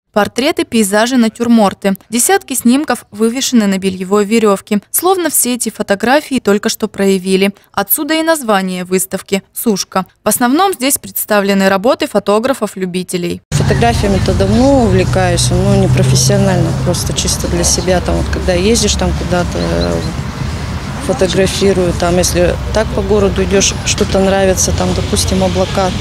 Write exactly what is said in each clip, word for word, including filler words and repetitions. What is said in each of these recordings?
Портреты, пейзажи, натюрморты. Десятки снимков вывешены на бельевой веревке. Словно все эти фотографии только что проявили. Отсюда и название выставки – «Сушка». В основном здесь представлены работы фотографов-любителей. Фотографиями-то давно увлекаюсь, но не профессионально, просто чисто для себя. Там, вот, когда ездишь там куда-то, фотографирую. Там, если так по городу идешь, что-то нравится, там, допустим, облака.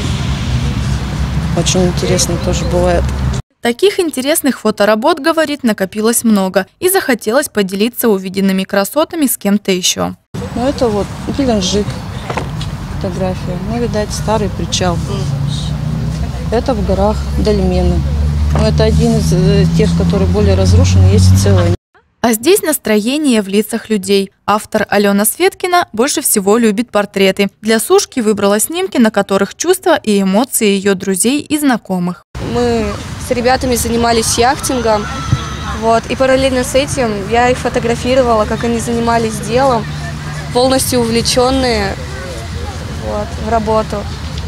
Очень интересно тоже бывает. Таких интересных фоторабот, говорит, накопилось много. И захотелось поделиться увиденными красотами с кем-то еще. Ну это вот Геленджик фотография. Ну, видать, старый причал. Это в горах Дольмены. Ну, это один из тех, которые более разрушены, есть целые. А здесь настроение в лицах людей. Автор Алена Светкина больше всего любит портреты. Для сушки выбрала снимки, на которых чувства и эмоции ее друзей и знакомых. Мы с ребятами занимались яхтингом, вот, и параллельно с этим я их фотографировала, как они занимались делом, полностью увлеченные, вот, в работу.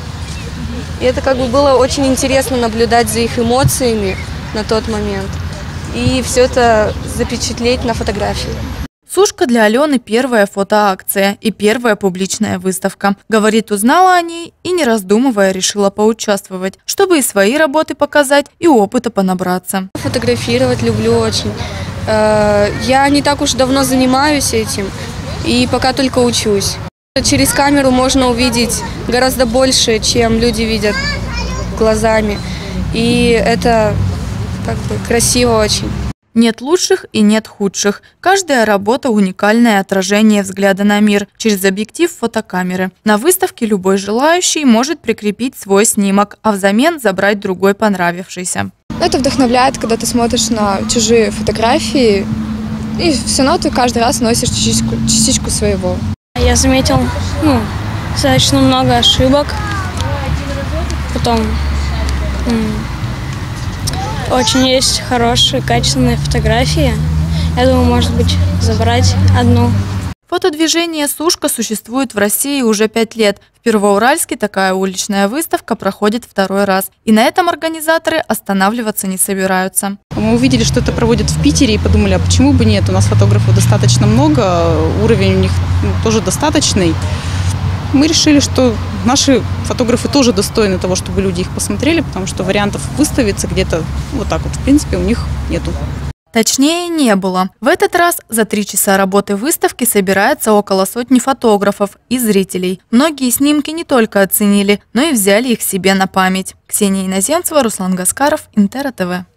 И это как бы было очень интересно наблюдать за их эмоциями на тот момент и все это запечатлеть на фотографии. Сушка для Алены первая фотоакция и первая публичная выставка. Говорит, узнала о ней и, не раздумывая, решила поучаствовать, чтобы и свои работы показать, и опыта понабраться. Фотографировать люблю очень. Я не так уж давно занимаюсь этим и пока только учусь. Через камеру можно увидеть гораздо больше, чем люди видят глазами. И это как бы красиво очень. Нет лучших и нет худших. Каждая работа – уникальное отражение взгляда на мир через объектив фотокамеры. На выставке любой желающий может прикрепить свой снимок, а взамен забрать другой понравившийся. Это вдохновляет, когда ты смотришь на чужие фотографии, и все равно ты каждый раз носишь частичку, частичку своего. Я заметил ну, достаточно много ошибок. Потом... Очень есть хорошие, качественные фотографии. Я думаю, может быть, забрать одну. Фотодвижение «Сушка» существует в России уже пять лет. В Первоуральске такая уличная выставка проходит второй раз. И на этом организаторы останавливаться не собираются. Мы увидели, что это проводят в Питере, и подумали, а почему бы нет? У нас фотографов достаточно много, уровень у них тоже достаточный. Мы решили, что наши фотографы тоже достойны того, чтобы люди их посмотрели, потому что вариантов выставиться где-то вот так вот, в принципе, у них нету. Точнее, не было. В этот раз за три часа работы выставки собирается около сотни фотографов и зрителей. Многие снимки не только оценили, но и взяли их себе на память. Ксения Иноземцева, Руслан Гаскаров, Интера ТВ.